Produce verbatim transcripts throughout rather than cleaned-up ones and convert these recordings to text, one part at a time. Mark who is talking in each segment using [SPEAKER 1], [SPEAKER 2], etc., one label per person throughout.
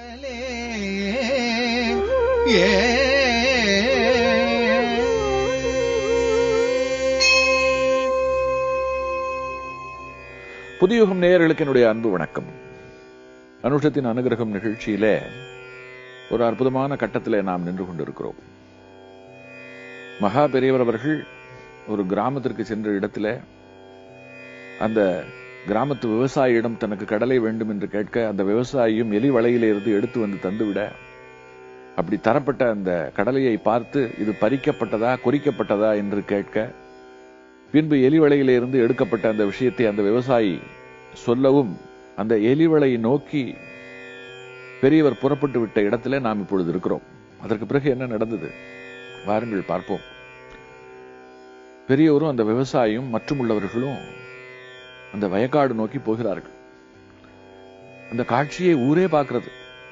[SPEAKER 1] புதியுகம் நேயர்களுக்கு என்னுடைய அன்பு வணக்கம். அனுஷத்தின் அனுகிரகம் நிகழ்ச்சியிலே ஒரு அற்புதமான கட்டத்திலே நாம் நின்று கொண்டிருக்கிறோம். மகா பெரியவர் அவர்கள் ஒரு கிராமத்திற்கு சென்ற இடத்துல அந்த கிராமத்து விவசாயியிடம் தனக்கு கடலை வேண்டும் என்று கேட்க, அந்த விவசாயியும் எலி வலையிலிருந்து எடுத்து வந்து தந்துவிட, அப்படி தரப்பட்ட அந்த கடலையை பார்த்து இது பறிக்கப்பட்டதா குறிக்கப்பட்டதா என்று கேட்க, பின்பு எலிவளையிலிருந்து எடுக்கப்பட்ட அந்த விஷயத்தை அந்த விவசாயி சொல்லவும், அந்த எலிவளையை நோக்கி பெரியவர் புறப்பட்டு விட்ட இடத்துல நாம் இப்பொழுது இருக்கிறோம். அதற்கு பிறகு என்ன நடந்தது வாருங்கள் பார்ப்போம். பெரியவரும் அந்த விவசாயியும் மற்றும் உள்ளவர்களும் அந்த வயக்காடு நோக்கி போகிறார்கள். அந்த காட்சியை ஊரே பார்க்கிறது.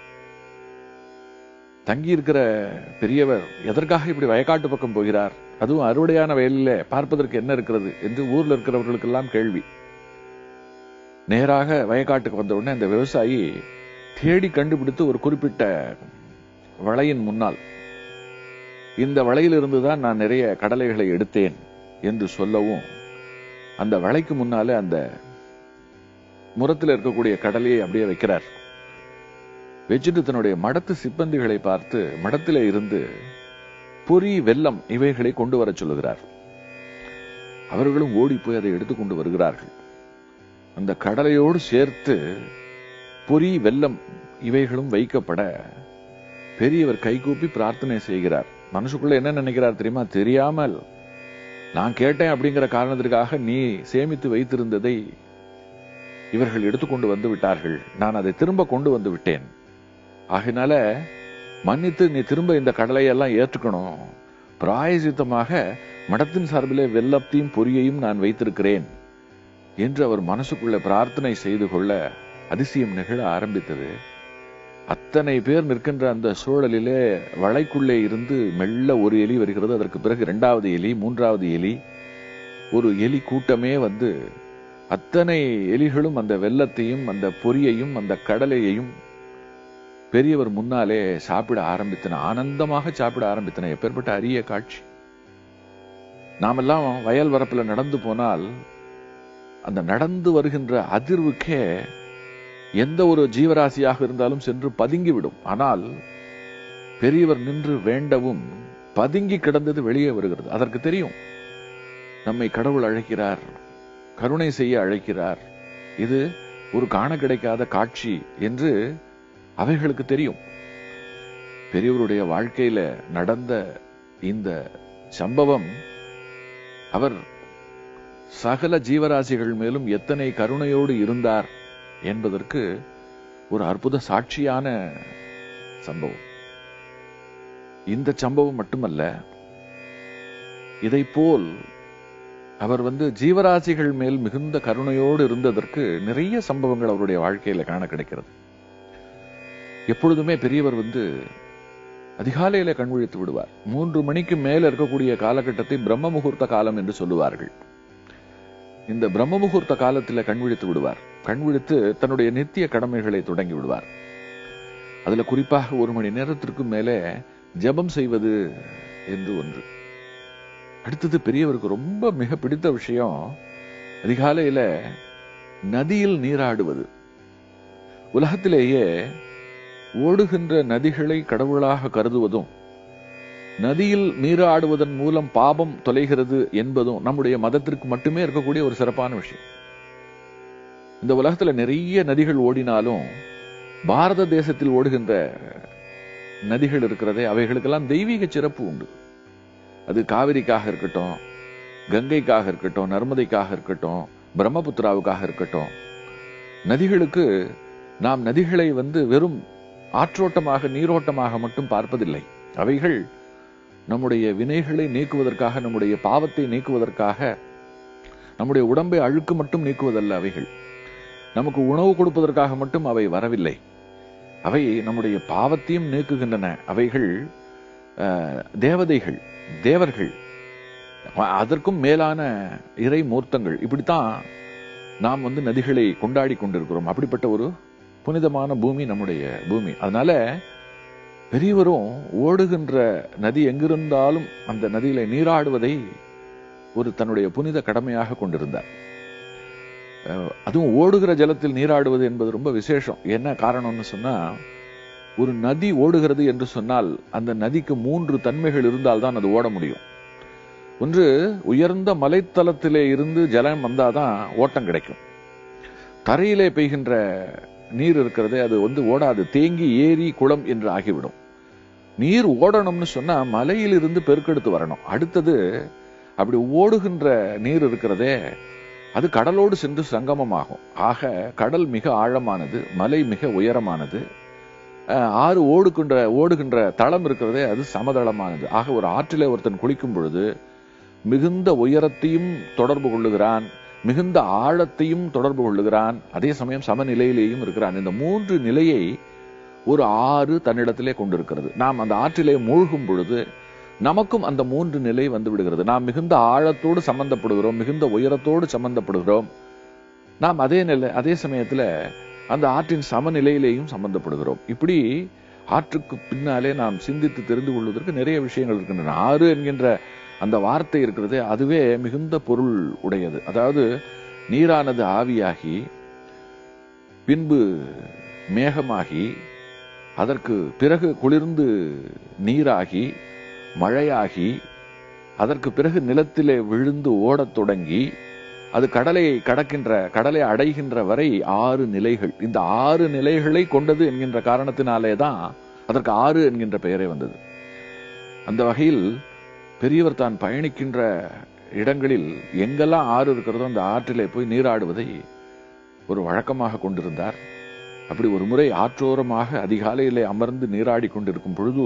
[SPEAKER 1] தங்கி இருக்கிற பெரியவர் எதற்காக இப்படி வயக்காட்டு பக்கம் போகிறார், அதுவும் அறுவடையான வயலில பார்ப்பதற்கு என்ன இருக்கிறது என்று ஊர்ல இருக்கிறவர்களுக்கெல்லாம் கேள்வி. நேராக வயக்காட்டுக்கு வந்த உடனே அந்த விவசாயி தேடி கண்டுபிடித்து ஒரு குறிப்பிட்ட வளையின் முன்னால், இந்த வளையிலிருந்துதான் நான் நிறைய கடலைகளை எடுத்தேன் என்று சொல்லவும், அந்த வளைக்கு முன்னாலே அந்த முரத்தில் இருக்கக்கூடிய கடலையை அப்படியே வைக்கிறார். வச்சுட்டு தன்னுடைய மடத்து சிப்பந்திகளை பார்த்து மடத்திலே இருந்து பொறி, வெல்லம் இவைகளை கொண்டு வர சொல்லுகிறார். அவர்களும் ஓடி போய் அதை எடுத்துக்கொண்டு வருகிறார்கள். அந்த கடலையோடு சேர்த்து பொறி, வெல்லம் இவைகளும் வைக்கப்பட பெரியவர் கைகூப்பி பிரார்த்தனை செய்கிறார். மனசுக்குள்ள என்ன நினைக்கிறார் தெரியுமா? தெரியாமல் நான் கேட்டேன் அப்படிங்கிற காரணத்திற்காக நீ சேமித்து வைத்திருந்ததை இவர்கள் எடுத்துக்கொண்டு வந்து விட்டார்கள். நான் அதை திரும்ப கொண்டு வந்து விட்டேன். ஆகினால மன்னித்து நீ திரும்ப இந்த கடலையெல்லாம் ஏற்றுக்கணும். பிராயசித்தமாக மடத்தின் சார்பிலே வெல்லத்தையும் பொரியையும் நான் வைத்திருக்கிறேன் என்று அவர் மனசுக்குள்ள பிரார்த்தனை செய்து கொள்ள அதிசயம் நிகழ ஆரம்பித்தது. அத்தனை பேர் நிற்கின்ற அந்த சூழலிலே வளைக்குள்ளே இருந்து மெல்ல ஒரு எலி வருகிறது. அதற்கு பிறகு இரண்டாவது எலி, மூன்றாவது எலி, ஒரு எலி கூட்டமே வந்து அத்தனை எலிகளும் அந்த வெல்லத்தையும் அந்த பொரியையும் அந்த கடலையையும் பெரியவர் முன்னாலே சாப்பிட ஆரம்பித்தன. ஆனந்தமாக சாப்பிட ஆரம்பித்தன. எப்பேற்பட்ட அரிய காட்சி! நாமெல்லாம் வயல் வரப்புல நடந்து போனால் அந்த நடந்து வருகின்ற அதிர்வுக்கே எந்த ஒரு ஜீவராசியாக இருந்தாலும் சென்று பதுங்கிவிடும். ஆனால் பெரியவர் நின்று வேண்டவும் பதுங்கி கிடந்தது வெளியே வருகிறது. அதற்கு தெரியும், நம்மை கடவுள் அழைக்கிறார், கருணை செய்ய அழைக்கிறார், இது ஒரு காண கிடைக்காத காட்சி என்று அவைகளுக்கு தெரியும். பெரியவருடைய வாழ்க்கையில நடந்த இந்த சம்பவம் அவர் சகல ஜீவராசிகள் மேலும் எத்தனை கருணையோடு இருந்தார் என்பதற்கு ஒரு அற்புத சாட்சியான சம்பவம். இந்த சம்பவம் மட்டுமல்ல, இதை போல் அவர் வந்து ஜீவராசிகள் மேல் மிகுந்த கருணையோடு இருந்ததற்கு நிறைய சம்பவங்கள் அவருடைய வாழ்க்கையில காண கிடைக்கிறது. எப்பொழுதுமே பெரியவர் வந்து அதிகாலையில கண்விழித்து விடுவார். மூன்று மணிக்கு மேல இருக்கக்கூடிய காலகட்டத்தை பிரம்ம முகூர்த்த காலம் என்று சொல்லுவார்கள். இந்த பிரம்ம முகூர்த்த காலத்தில் கண்விழித்து விடுவார். கண்விழித்து தன்னுடைய நித்திய கடமைகளை தொடங்கி விடுவார். அதுல குறிப்பாக ஒரு மணி நேரத்திற்கு மேலே ஜபம் செய்வது என்று ஒன்று. அடுத்தது பெரியவருக்கு ரொம்ப மிக பிடித்த விஷயம், அதிகாலையில நதியில் நீராடுவது. உலகத்திலேயே ஓடுகின்ற நதிகளை கடவுளாக கருதுவதும், நதியில் நீராடுவதன் மூலம் பாபம் தொலைகிறது என்பதும் நம்முடைய மதத்திற்கு மட்டுமே இருக்கக்கூடிய ஒரு சிறப்பான விஷயம். இந்த உலகத்துல நிறைய நதிகள் ஓடினாலும் பாரத தேசத்தில் ஓடுகின்ற நதிகள் இருக்கிறதே, அவைகளுக்கெல்லாம் தெய்வீக சிறப்பு உண்டு. அது காவிரிக்காக இருக்கட்டும், கங்கைக்காக இருக்கட்டும், நர்மதைக்காக இருக்கட்டும், பிரம்மபுத்திராவுக்காக இருக்கட்டும். நதிகளுக்கு நாம் நதிகளை வந்து வெறும் ஆற்றோட்டமாக, நீரோட்டமாக மட்டும் பார்ப்பதில்லை. அவைகள் நம்முடைய வினைகளை நீக்குவதற்காக, நம்முடைய பாவத்தை நீக்குவதற்காக, நம்முடைய உடம்பை அழுக்கு மட்டும் நீக்குவதல்ல. அவைகள் நமக்கு உணவு கொடுப்பதற்காக மட்டும் அவை வரவில்லை. அவை நம்முடைய பாவத்தையும் நீக்குகின்றன. அவைகள் தேவதைகள், தேவர்கள், அதற்கும் மேலான இறை மூர்த்தங்கள். இப்படித்தான் நாம் வந்து நதிகளை கொண்டாடி கொண்டிருக்கிறோம். அப்படிப்பட்ட ஒரு புனிதமான பூமி நம்முடைய பூமி. அதனால பெரியவரும் ஓடுகின்ற நதி எங்கிருந்தாலும் அந்த நதியில நீராடுவதை ஒரு தன்னுடைய புனித கடமையாக கொண்டிருந்தார். அதுவும் ஓடுகிற ஜலத்தில் நீராடுவது என்பது ரொம்ப விசேஷம். என்ன காரணம்னு சொன்னா, ஒரு நதி ஓடுகிறது என்று சொன்னால் அந்த நதிக்கு மூன்று தன்மைகள் இருந்தால்தான் அது ஓட முடியும். ஒன்று, உயர்ந்த மலைத்தளத்திலே இருந்து ஜலம் வந்தாதான் ஓட்டம் கிடைக்கும். தரையிலே பெய்கின்ற நீர் இருக்கிறதே அது வந்து ஓடாது, தேங்கி ஏரி குளம் என்று ஆகிவிடும். நீர் ஓடணும்னு சொன்னா மலையிலிருந்து பெருக்கெடுத்து வரணும். அடுத்தது, அப்படி ஓடுகின்ற நீர் இருக்கிறதே அது கடலோடு சென்று சங்கமமாகும். ஆக கடல் மிக ஆழமானது, மலை மிக உயரமானது, ஆறு ஓடுகின்ற ஓடுகின்ற தளம் இருக்கிறதே அது சமதளமானது. ஆக ஒரு ஆற்றிலே ஒருத்தன் குளிக்கும் பொழுது மிகுந்த உயரத்தையும் தொடர்பு கொள்ளுகிறான், மிகுந்த ஆழத்தையும் தொடர்பு கொள்ளுகிறான், அதே சமயம் சமநிலையிலேயும் இருக்கிறான். இந்த மூன்று நிலையை ஒரு ஆறு தன்னிடத்திலே கொண்டிருக்கிறது. நாம் அந்த ஆற்றிலே மூழ்கும் பொழுது நமக்கும் அந்த மூன்று நிலை வந்து விடுகிறது. நாம் மிகுந்த ஆழத்தோடு சம்பந்தப்படுகிறோம், மிகுந்த உயரத்தோடு சம்பந்தப்படுகிறோம். நாம் அதே நிலை அதே சமயத்துல அந்த ஆற்றின் சமநிலையிலேயும் சம்பந்தப்படுகிறோம். இப்படி ஆற்றுக்கு பின்னாலே நாம் சிந்தித்து தெரிந்து கொள்வதற்கு நிறைய விஷயங்கள் இருக்கின்றன. ஆறு என்கின்ற அந்த வார்த்தை இருக்கிறது, அதுவே மிகுந்த பொருள் உடையது. அதாவது நீரானது ஆவியாகி, பின்பு மேகமாகி, அதற்கு பிறகு குளிர்ந்து நீராகி, மழையாகி, அதற்கு பிறகு நிலத்திலே விழுந்து ஓடத் தொடங்கி, அது கடலை கடக்கின்ற கடலை அடைகின்ற வரை ஆறு நிலைகள். இந்த ஆறு நிலைகளை கொண்டது என்கின்ற காரணத்தினாலே தான் அதற்கு ஆறு என்கின்ற பெயரே வந்தது. அந்த வகையில் பெரியவர் தான் பயணிக்கின்ற இடங்களில் எங்கெல்லாம் ஆறு இருக்கிறதோ அந்த ஆற்றிலே போய் நீராடுவதை ஒரு வழக்கமாக கொண்டிருந்தார். அப்படி ஒரு முறை ஆற்றோரமாக அதிகாலையிலே அமர்ந்து நீராடி கொண்டிருக்கும் பொழுது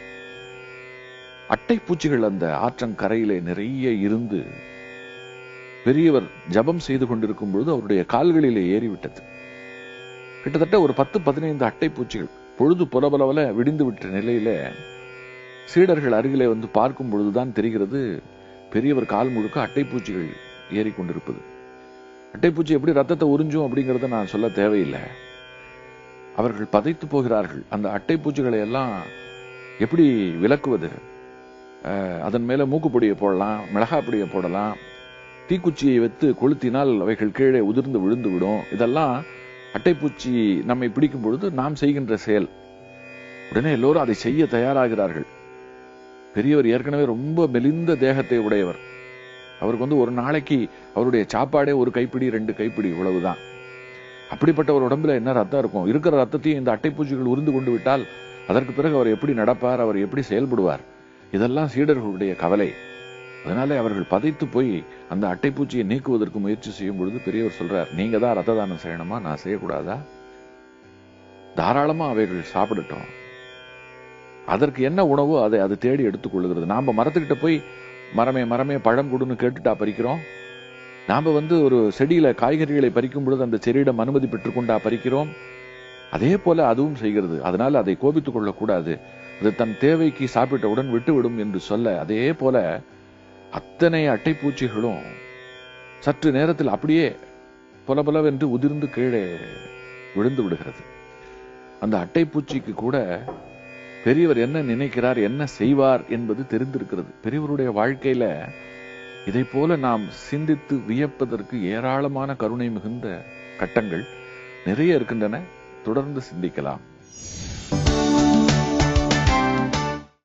[SPEAKER 1] அட்டைப்பூச்சிகள் அந்த ஆற்றங்கரையிலே நிறைய இருந்து பெரியவர் ஜபம் செய்து கொண்டிருக்கும் பொழுது அவருடைய கால்களிலே ஏறிவிட்டது. கிட்டத்தட்ட ஒரு பத்து பதினைந்து அட்டைப்பூச்சிகள். பொழுது புலபலவல விடிந்து விட்ட நிலையில சீடர்கள் அருகிலே வந்து பார்க்கும் பொழுதுதான் தெரிகிறது பெரியவர் கால் முழுக்க அட்டைப்பூச்சிகள் ஏறிக்கொண்டிருப்பது. அட்டைப்பூச்சி எப்படி ரத்தத்தை உறிஞ்சும் அப்படிங்கறத நான் சொல்ல தேவையில்லை. அவர்கள் பதைத்து போகிறார்கள். அந்த அட்டைப்பூச்சிகளை எல்லாம் எப்படி விலக்குவது? அதன் மேல மூக்குப்பொடியை போடலாம், மிளகாய் பொடியை போடலாம், தீக்குச்சியை வைத்து கொளுத்தினால் அவைகள் கீழே உதிர்ந்து விழுந்து விடும். இதெல்லாம் அட்டைப்பூச்சி நம்மை பிடிக்கும் பொழுது நாம் செய்கின்ற செயல். உடனே எல்லோரும் அதை செய்ய தயாராகிறார்கள். பெரியவர் ஏற்கனவே ரொம்ப மெலிந்த தேகத்தை உடையவர். அவருக்கு வந்து ஒரு நாளைக்கு அவருடைய சாப்பாடே ஒரு கைப்பிடி ரெண்டு கைப்பிடி இவ்வளவுதான். அப்படிப்பட்ட ஒரு உடம்புல என்ன ரத்தம் இருக்கும்? இருக்கிற ரத்தத்தையும் இந்த அட்டைப்பூச்சிகள் உருந்து கொண்டு விட்டால் அதற்கு பிறகு அவர் எப்படி நடப்பார், அவர் எப்படி செயல்படுவார்? இதெல்லாம் சீடர்களுடைய கவலை. அதனாலே அவர்கள் பதைத்து போய் அந்த அட்டைப்பூச்சியை நீக்குவதற்கு முயற்சி செய்யும் பொழுது பெரியவர் சொல்றார், நீங்க தான் ரத்த தானம் செய்யணுமா, நான் செய்யக்கூடாதா? தாராளமா அவைகள் சாப்பிடட்டும். அதற்கு என்ன உணவோ அதை அது தேடி எடுத்துக் கொள்ளுகிறது. நாம மரத்துக்கிட்ட போய் மரமே மரமே பழம் கொடுன்னு கேட்டுட்டா பறிக்கிறோம்? நாம வந்து ஒரு செடியில காய்கறிகளை பறிக்கும் பொழுது அந்த செடியிடம் அனுமதி பெற்றுக்கொண்டா பறிக்கிறோம்? அதே போல அதுவும் செய்கிறது. அதனால அதை கோபித்துக் கொள்ளக்கூடாது. அது தன் தேவைக்கு சாப்பிட்டவுடன் விட்டுவிடும் என்று சொல்ல, அதே போல அத்தனை அட்டைப்பூச்சிகளும் சற்று நேரத்தில் அப்படியே பொலபலவென்று உதிர்ந்து கீழே விழுந்து விடுகிறது. அந்த அட்டைப்பூச்சிக்கு கூட பெரியவர் என்ன நினைக்கிறார், என்ன செய்வார் என்பது தெரிந்திருக்கிறது. பெரியவருடைய வாழ்க்கையில இதை போல நாம் சிந்தித்து வியப்பதற்கு ஏராளமான கருணை மிகுந்த கட்டங்கள் நிறைய இருக்கின்றன. தொடர்ந்து சிந்திக்கலாம்.